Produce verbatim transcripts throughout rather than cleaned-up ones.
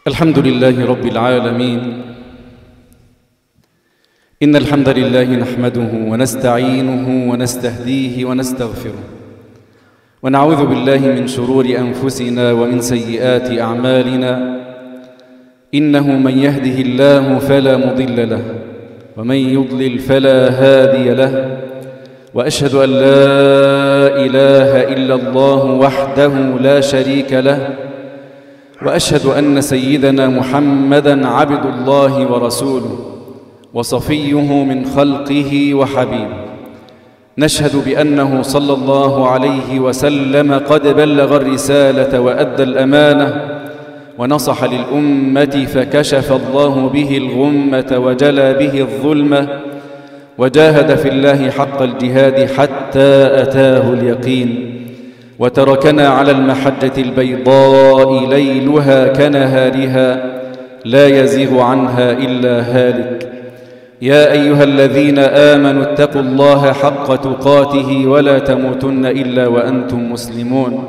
الحمد لله رب العالمين. إن الحمد لله نحمده ونستعينه ونستهديه ونستغفره، ونعوذ بالله من شرور أنفسنا ومن سيئات أعمالنا. إنه من يهده الله فلا مضل له، ومن يضلل فلا هادي له، وأشهد أن لا إله إلا الله وحده لا شريك له، وأشهد أن سيدنا محمدًا عبد الله ورسوله وصفيه من خلقه وحبيبه. نشهد بأنه صلى الله عليه وسلم قد بلغ الرسالة وأدى الأمانة ونصح للأمة، فكشف الله به الغمة وجلى به الظلمة، وجاهد في الله حق الجهاد حتى أتاه اليقين، وتركنا على المحجة البيضاء ليلها كنهارها لا يزيغ عنها إلا هالك. يا أيها الذين آمنوا اتقوا الله حق تقاته ولا تموتن إلا وأنتم مسلمون.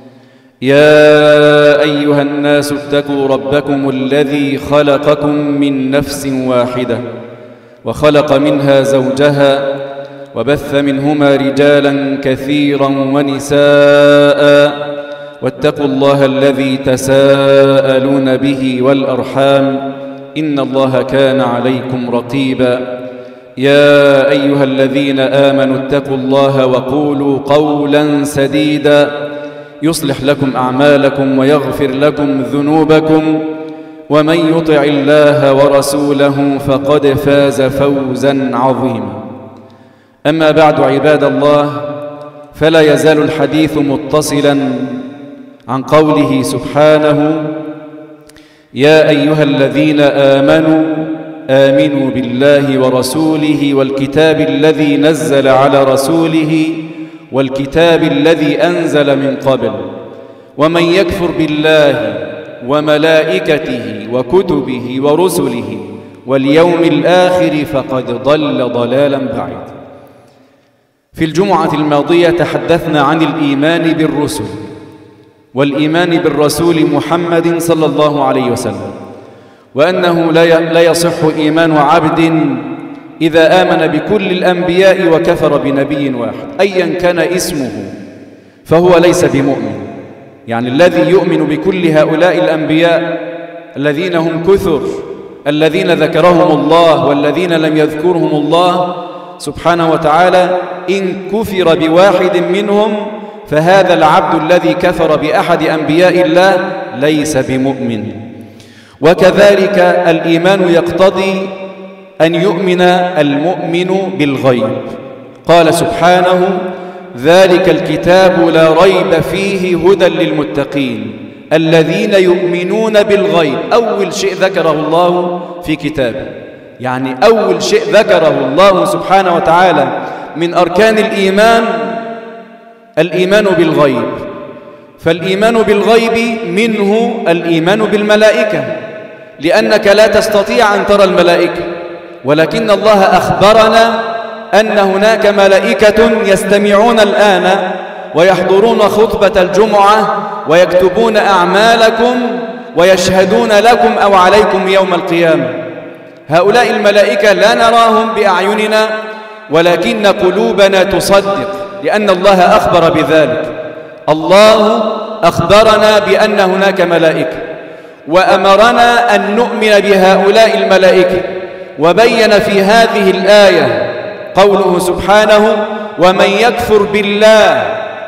يا أيها الناس اتقوا ربكم الذي خلقكم من نفس واحدة وخلق منها زوجها وبث منهما رجالا كثيرا ونساء، واتقوا الله الذي تساءلون به والأرحام، إن الله كان عليكم رقيبا. يا أيها الذين آمنوا اتقوا الله وقولوا قولا سديدا يصلح لكم أعمالكم ويغفر لكم ذنوبكم، ومن يطع الله ورسوله فقد فاز فوزا عظيما. أما بعد، عباد الله، فلا يزال الحديث متصلا عن قوله سبحانه: يا أيها الذين آمنوا آمنوا بالله ورسوله والكتاب الذي نزل على رسوله والكتاب الذي أنزل من قبل، ومن يكفر بالله وملائكته وكتبه ورسله واليوم الآخر فقد ضل ضلالا بعيدا. في الجمعة الماضية تحدثنا عن الإيمان بالرسل والإيمان بالرسول محمد صلى الله عليه وسلم، وأنه لا يصح إيمان عبد إذا آمن بكل الأنبياء وكفر بنبي واحد أيا كان اسمه، فهو ليس بمؤمن. يعني الذي يؤمن بكل هؤلاء الأنبياء الذين هم كثر، الذين ذكرهم الله والذين لم يذكرهم الله سبحانه وتعالى، إن كفر بواحد منهم فهذا العبد الذي كفر بأحد أنبياء الله ليس بمؤمن. وكذلك الإيمان يقتضي أن يؤمن المؤمن بالغيب. قال سبحانه: ذلك الكتاب لا ريب فيه هدى للمتقين الذين يؤمنون بالغيب. أول شيء ذكره الله في كتابه، يعني أول شيء ذكره الله سبحانه وتعالى من أركان الإيمان الإيمان بالغيب. فالإيمان بالغيب منه الإيمان بالملائكة، لأنك لا تستطيع أن ترى الملائكة، ولكن الله أخبرنا أن هناك ملائكة يستمعون الآن ويحضرون خطبة الجمعة ويكتبون أعمالكم ويشهدون لكم أو عليكم يوم القيامة. هؤلاء الملائكة لا نراهم بأعيننا، ولكن قلوبنا تصدق، لأن الله أخبر بذلك. الله أخبرنا بأن هناك ملائكة، وأمرنا أن نؤمن بهؤلاء الملائكة، وبين في هذه الآية قوله سبحانه: ومن يكفر بالله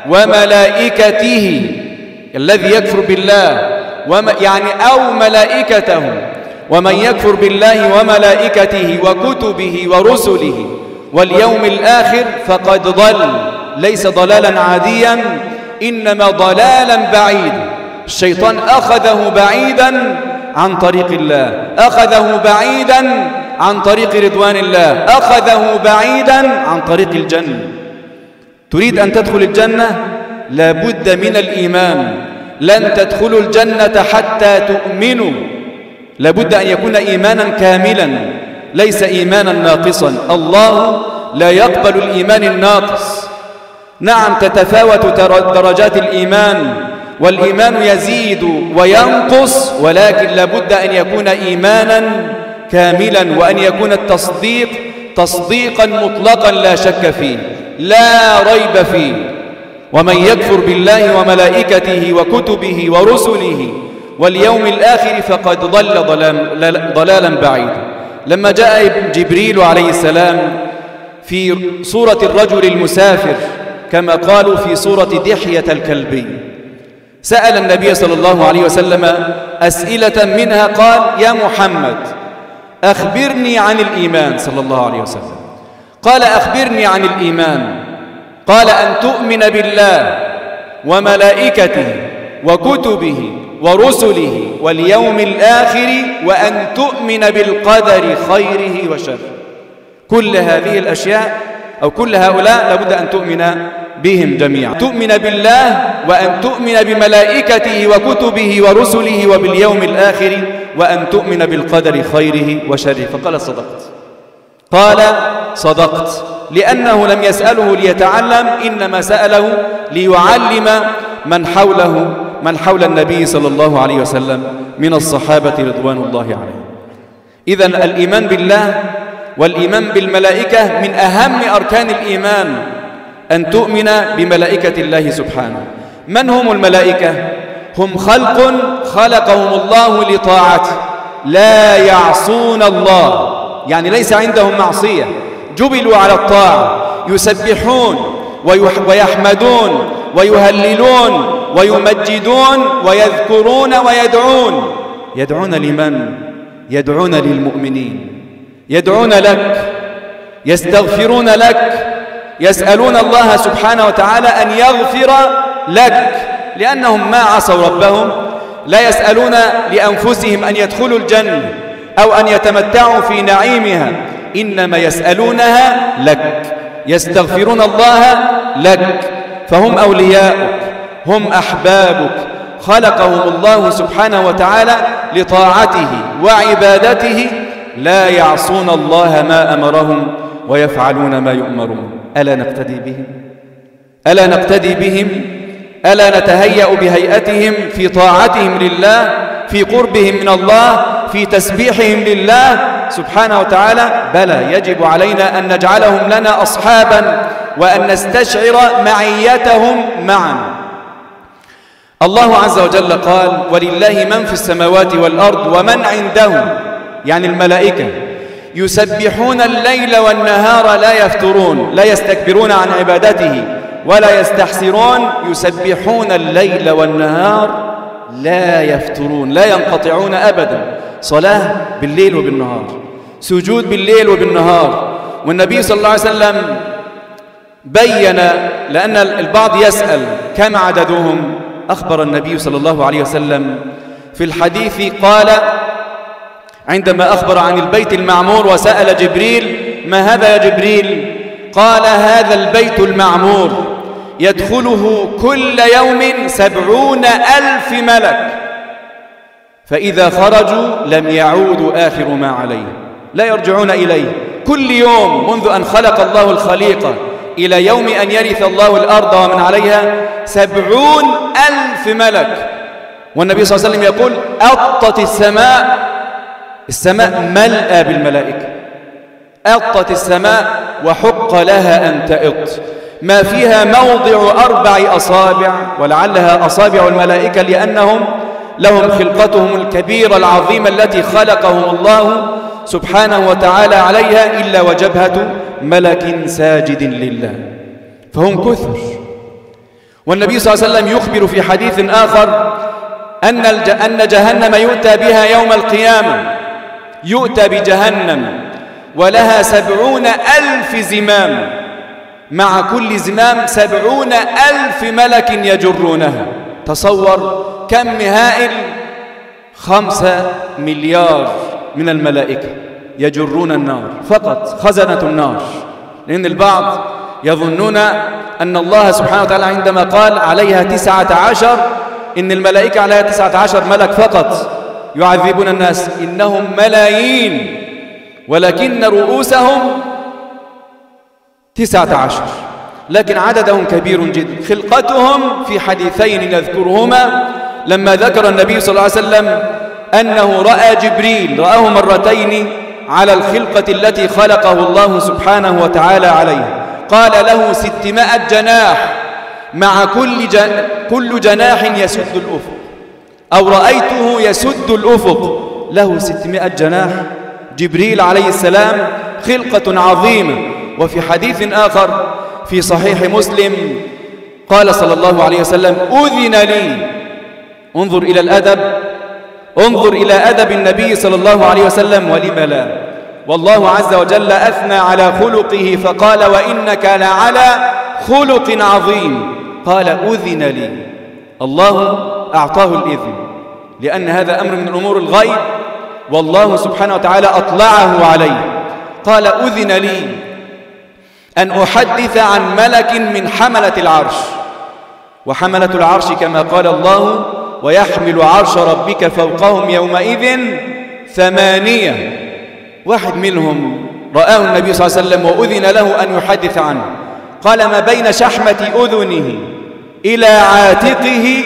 وملائكته. الذي يكفر بالله وم... يعني أو ملائكته، ومن يكفر بالله وملائكته وكتبه ورسله واليوم الآخر فقد ضل، ليس ضلالا عاديا، إنما ضلالا بعيدا. الشيطان أخذه بعيدا عن طريق الله، أخذه بعيدا عن طريق رضوان الله، أخذه بعيدا عن طريق الجنة. تريد أن تدخل الجنة؟ لابد من الإيمان. لن تدخلوا الجنة حتى تؤمنوا. لابد أن يكون إيمانا كاملا، ليس إيمانا ناقصا. الله لا يقبل الإيمان الناقص. نعم، تتفاوت درجات الإيمان، والإيمان يزيد وينقص، ولكن لابد أن يكون إيمانا كاملا، وأن يكون التصديق تصديقا مطلقا لا شك فيه لا ريب فيه. ومن يكفر بالله وملائكته وكتبه ورسله واليوم الآخر فقد ضل ضلالا بعيدا. لما جاء جبريل عليه السلام في صورة الرجل المسافر كما قالوا في صورة دحية الكلبي، سأل النبي صلى الله عليه وسلم أسئلة، منها قال: يا محمد أخبرني عن الإيمان صلى الله عليه وسلم. قال: أخبرني عن الإيمان. قال: أن تؤمن بالله وملائكته وكتبه ورسله واليوم الآخر، وأن تؤمن بالقدر خيره وشره. كل هذه الأشياء أو كل هؤلاء لابد أن تؤمن بهم جميعا. تؤمن بالله، وأن تؤمن بملائكته وكتبه ورسله وباليوم الآخر، وأن تؤمن بالقدر خيره وشره. فقال: صدقت. قال: صدقت، لأنه لم يسأله ليتعلم، إنما سأله ليعلم من حوله من حول النبي صلى الله عليه وسلم من الصحابة رضوان الله عليهم. إذن الإيمان بالله والإيمان بالملائكة من أهم أركان الإيمان، أن تؤمن بملائكة الله سبحانه. من هم الملائكة؟ هم خلق خلقهم الله لطاعته، لا يعصون الله، يعني ليس عندهم معصية، جبلوا على الطاعة، يسبحون ويحمدون ويهللون ويمجدون ويذكرون ويدعون. يدعون لمن؟ يدعون للمؤمنين، يدعون لك، يستغفرون لك، يسألون الله سبحانه وتعالى أن يغفر لك، لأنهم ما عصوا ربهم. لا يسألون لأنفسهم أن يدخلوا الجنة أو أن يتمتعوا في نعيمها، إنما يسألونها لك، يستغفرون الله لك. فهم أولياؤك، هم أحبابك، خلقهم الله سبحانه وتعالى لطاعته وعبادته، لا يعصون الله ما أمرهم ويفعلون ما يؤمرون. ألا نقتدي بهم؟ ألا نقتدي بهم؟ ألا نتهيأ بهيئتهم في طاعتهم لله، في قربهم من الله، في تسبيحهم لله سبحانه وتعالى؟ بلى، يجب علينا أن نجعلهم لنا أصحابا، وأن نستشعر معيتهم معا. الله عز وجل قال: ولله من في السماوات والأرض ومن عنده، يعني الملائكة، يسبحون الليل والنهار لا يفترون، لا يستكبرون عن عبادته ولا يستحسرون، يسبحون الليل والنهار لا يفترون، لا ينقطعون أبدا، صلاة بالليل وبالنهار، سجود بالليل وبالنهار. والنبي صلى الله عليه وسلم بين، لأن البعض يسأل كم عددهم، أخبر النبي صلى الله عليه وسلم في الحديث، قال عندما أخبر عن البيت المعمور وسأل جبريل: ما هذا يا جبريل؟ قال: هذا البيت المعمور يدخله كل يوم سبعون ألف ملك، فإذا خرجوا لم يعودوا آخر ما عليه، لا يرجعون إليه. كل يوم منذ أن خلق الله الخليقة إلى يوم أن يرث الله الأرض ومن عليها سبعون ألف ملك. والنبي صلى الله عليه وسلم يقول: أطت السماء، السماء ملأى بالملائكة، أطت السماء وحق لها أن تأط، ما فيها موضع أربع أصابع، ولعلها أصابع الملائكة لأنهم لهم خلقتهم الكبيرة العظيمة التي خلقهم الله سبحانه وتعالى عليها، إلا وجبهة ملك ساجد لله، فهم كثر. والنبي صلى الله عليه وسلم يخبر في حديث آخر أن أن جهنم يؤتى بها يوم القيامة، يؤتى بجهنم ولها سبعون ألف زمام، مع كل زمام سبعون ألف ملك يجرونها. تصور كم هائل، خمسة مليار من الملائكة يجرون النار، فقط خزنة النار. لأن البعض يظنون أن الله سبحانه وتعالى عندما قال عليها تسعة عشر، إن الملائكة عليها تسعة عشر ملك فقط يعذبون الناس، إنهم ملايين، ولكن رؤوسهم تسعة عشر. لكن عددهم كبير جدا. خلقتهم في حديثين نذكرهما. لما ذكر النبي صلى الله عليه وسلم أنه رأى جبريل، رآه مرتين على الخلقة التي خلقه الله سبحانه وتعالى عليها، قال له ستمائة جناح، مع كل, جن... كل جناح يسد الأفق، أو رأيته يسد الأفق، له ستمائة جناح. جبريل عليه السلام خلقة عظيمة. وفي حديث آخر في صحيح مسلم قال صلى الله عليه وسلم: أذن لي. انظر إلى الأدب، انظر إلى أدب النبي صلى الله عليه وسلم، ولم لا؟ والله عز وجل أثنى على خلقه فقال: وإنك لعلى خلق عظيم. قال: أذن لي. الله أعطاه الإذن، لأن هذا أمر من أمور الغيب، والله سبحانه وتعالى أطلعه عليه. قال: أذن لي أن أحدث عن ملك من حملة العرش. وحملة العرش كما قال الله: ويحمل عرش ربك فوقهم يومئذ ثمانية. واحد منهم رآه النبي صلى الله عليه وسلم وأذن له أن يحدث عنه. قال: ما بين شحمة أذنه إلى عاتقه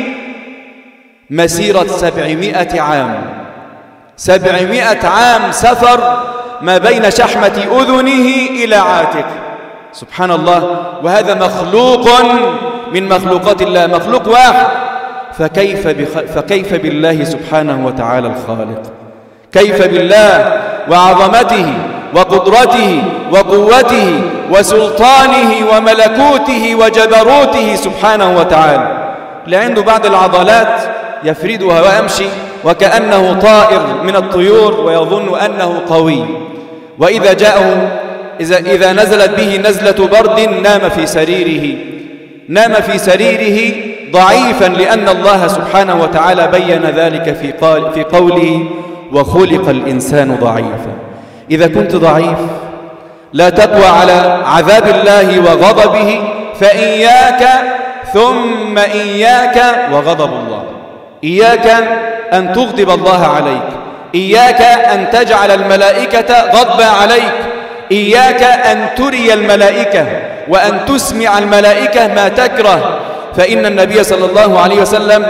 مسيرة سبعمائة عام. سبعمائة عام سفر ما بين شحمة أذنه إلى عاتقه. سبحان الله. وهذا مخلوق من مخلوقات الله، مخلوق واحد. فكيف, بخ... فكيف بالله سبحانه وتعالى الخالق؟ كيف بالله وعظمته وقدرته وقوته وسلطانه وملكوته وجبروته سبحانه وتعالى. اللي عنده بعض العضلات يفردها ويمشي وكأنه طائر من الطيور ويظن أنه قوي، وإذا جاءه إذا, إذا نزلت به نزلة برد نام في سريره نام في سريره ضعيفا، لأن الله سبحانه وتعالى بين ذلك في, قال في قوله: وخلق الإنسان ضعيفا. إذا كنت ضعيف لا تقوى على عذاب الله وغضبه، فإياك ثم إياك وغضب الله. إياك أن تغضب الله عليك، إياك أن تجعل الملائكة غضبا عليك، إياك أن تري الملائكة وأن تسمع الملائكة ما تكره. فإن النبي صلى الله عليه وسلم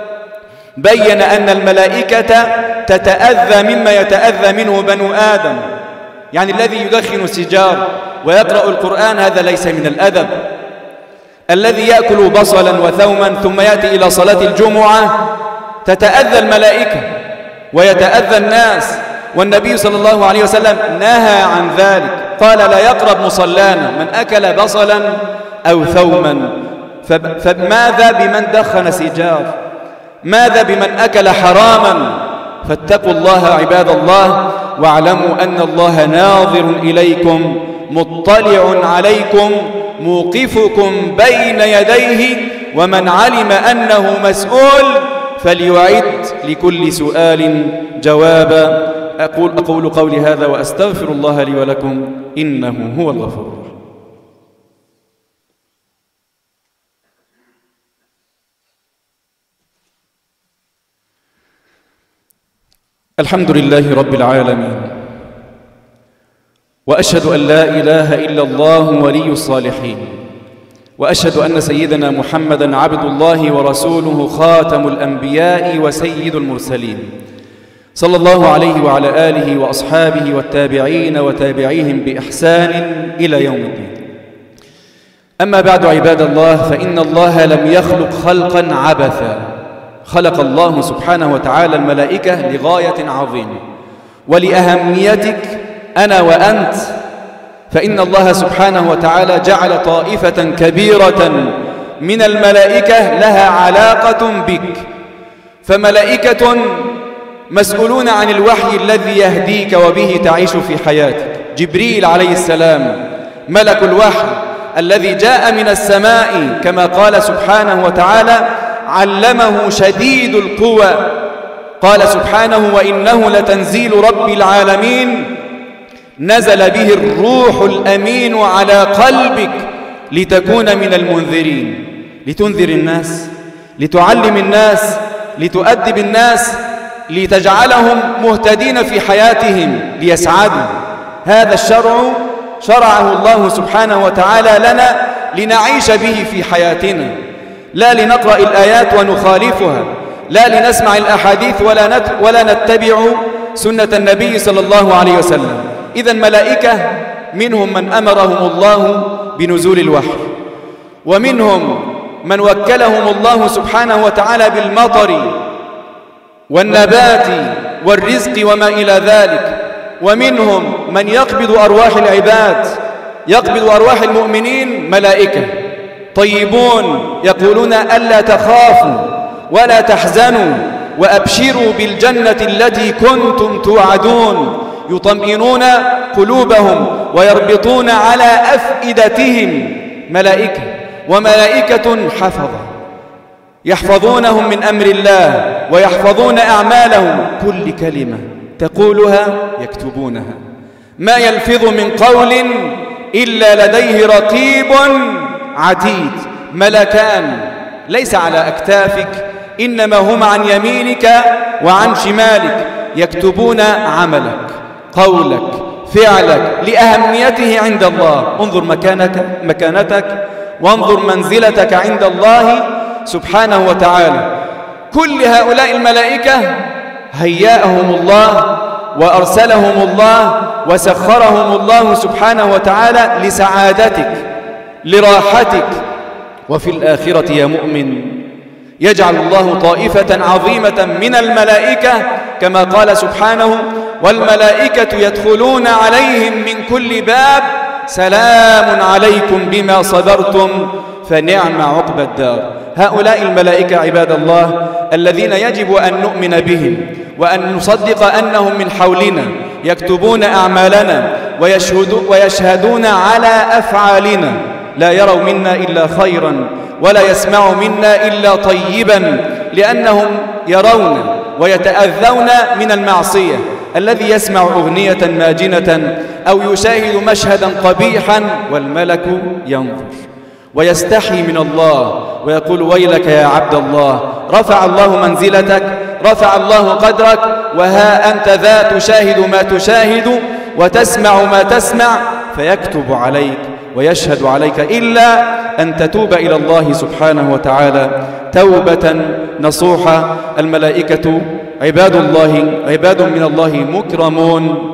بين أن الملائكة تتأذى مما يتأذى منه بنو آدم. يعني الذي يدخن السجار ويقرأ القرآن هذا ليس من الأدب. الذي يأكل بصلا وثوما ثم يأتي إلى صلاة الجمعة تتأذى الملائكة ويتأذى الناس، والنبي صلى الله عليه وسلم نهى عن ذلك. قال: لا يقرب مصلانا من أكل بصلا أو ثوما. فماذا بمن دخن سجار؟ ماذا بمن أكل حراما؟ فاتقوا الله عباد الله، واعلموا أن الله ناظر إليكم مطلع عليكم موقفكم بين يديه، ومن علم أنه مسؤول فليعد لكل سؤال جوابا. أقول, أقول قولي هذا وأستغفر الله لي ولكم، إنه هو الغفور الرحيم. الحمد لله رب العالمين، وأشهد أن لا إله إلا الله ولي الصالحين، وأشهد أن سيدنا محمدًا عبد الله ورسوله خاتم الأنبياء وسيد المرسلين، صلى الله عليه وعلى آله وأصحابه والتابعين وتابعيهم بإحسان إلى يوم الدين. أما بعد عباد الله، فإن الله لم يخلق خلقًا عبثًا، خلق الله سبحانه وتعالى الملائكة لغاية عظيمة ولأهميتك أنا وأنت. فإن الله سبحانه وتعالى جعل طائفة كبيرة من الملائكة لها علاقة بك، فملائكة مسؤولون عن الوحي الذي يهديك وبه تعيش في حياتك. جبريل عليه السلام ملك الوحي الذي جاء من السماء، كما قال سبحانه وتعالى: علمه شديد القوى. قال سبحانه: وإنه لتنزيل رب العالمين نزل به الروح الأمين على قلبك لتكون من المنذرين، لتنذر الناس، لتعلم الناس، لتؤدب الناس، لتجعلهم مهتدين في حياتهم ليسعدوا. هذا الشرع شرعه الله سبحانه وتعالى لنا لنعيش به في حياتنا، لا لنقرأ الآيات ونخالفها، لا لنسمع الأحاديث ولا, نت ولا نتبع سنة النبي صلى الله عليه وسلم. إذن ملائكة منهم من أمرهم الله بنزول الوحي، ومنهم من وكلهم الله سبحانه وتعالى بالمطر والنبات والرزق وما إلى ذلك، ومنهم من يقبض أرواح العباد، يقبض أرواح المؤمنين ملائكة طيبون يقولون ألا تخافوا ولا تحزنوا وأبشروا بالجنة التي كنتم توعدون، يطمئنون قلوبهم ويربطون على أفئدتهم ملائكة، وملائكة حفظة يحفظونهم من أمر الله ويحفظون أعمالهم، كل كلمة تقولها يكتبونها، ما يلفظ من قول إلا لديه رقيب عتيد. ملكان ليس على أكتافك، إنما هم عن يمينك وعن شمالك، يكتبون عملك، قولك، فعلك لأهميته عند الله. انظر مكانك مكانتك وانظر منزلتك عند الله سبحانه وتعالى. كل هؤلاء الملائكة هيأهم الله وأرسلهم الله وسخرهم الله سبحانه وتعالى لسعادتك، لراحتك. وفي الآخرة يا مؤمن يجعل الله طائفة عظيمة من الملائكة كما قال سبحانه: والملائكة يدخلون عليهم من كل باب سلام عليكم بما صبرتم فنعم عقبى الدار. هؤلاء الملائكة عباد الله الذين يجب أن نؤمن بهم وأن نصدق أنهم من حولنا، يكتبون أعمالنا ويشهدون على أفعالنا، لا يروا منا إلا خيرا ولا يسمعوا منا إلا طيبا، لأنهم يرون ويتأذون من المعصية. الذي يسمع أغنية ماجنة أو يشاهد مشهدا قبيحا والملك ينظر ويستحي من الله ويقول: ويلك يا عبد الله، رفع الله منزلتك، رفع الله قدرك، وها أنت ذا تشاهد ما تشاهد وتسمع ما تسمع، فيكتب عليك ويشهد عليك إلا أن تتوب إلى الله سبحانه وتعالى توبة نصوحة. الملائكة عباد الله، عباد من الله مكرمون،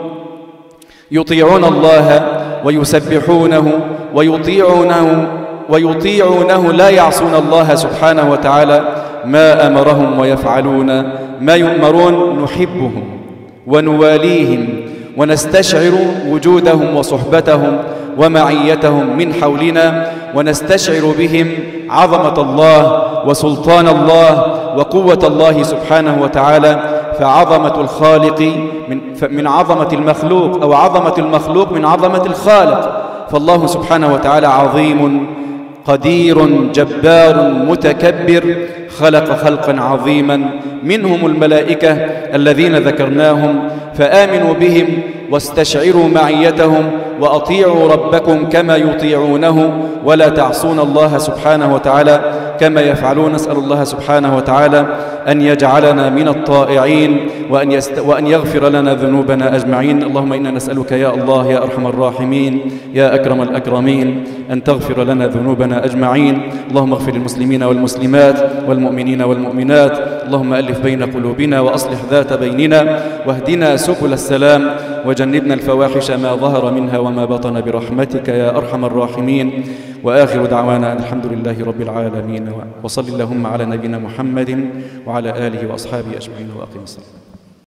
يطيعون الله ويسبحونه ويطيعونه ويطيعونه لا يعصون الله سبحانه وتعالى ما أمرهم ويفعلون ما يؤمرون. نحبهم ونواليهم ونستشعر وجودهم وصحبتهم ومعيتهم من حولنا، ونستشعر بهم عظمة الله وسلطان الله وقوة الله سبحانه وتعالى. فعظمة الخالق من, من عظمة المخلوق، أو عظمة المخلوق من عظمة الخالق. فالله سبحانه وتعالى عظيم قدير جبار متكبر، خلق خلقا عظيما منهم الملائكة الذين ذكرناهم، فآمنوا بهم واستشعروا معيتهم وأطيعوا ربكم كما يطيعونه، ولا تعصون الله سبحانه وتعالى كما يفعلون. نسأل الله سبحانه وتعالى أن يجعلنا من الطائعين وأن, يست... وأن يغفر لنا ذنوبنا أجمعين. اللهم إنا نسألك يا الله يا أرحم الراحمين يا أكرم الأكرمين أن تغفر لنا ذنوبنا أجمعين. اللهم اغفر للمسلمين والمسلمات والمؤمنين والمؤمنات. اللهم ألف بين قلوبنا وأصلح ذات بيننا، واهدنا سبل السلام، وجنبنا الفواحش ما ظهر منها وما بطن برحمتك يا أرحم الراحمين. وآخر دعوانا الحمد لله رب العالمين، وصل اللهم على نبينا محمد وعلى آله وأصحابه أجمعين، وأقم الصلاة.